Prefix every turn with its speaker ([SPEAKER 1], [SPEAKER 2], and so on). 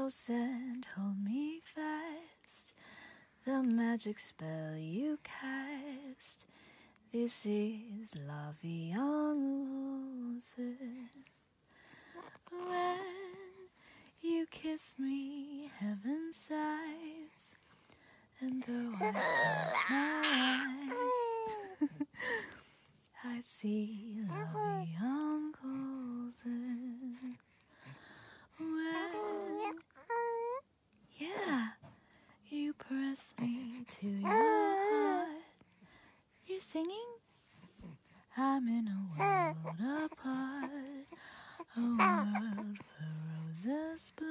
[SPEAKER 1] close and hold me fast. The magic spell you cast. This is La Vie en Rose. When you kiss me, heaven sighs. And though I close my eyes, I see La Vie en Rose. When, yeah, you press me to your heart. You're singing? I'm in a world apart, a world where roses bloom.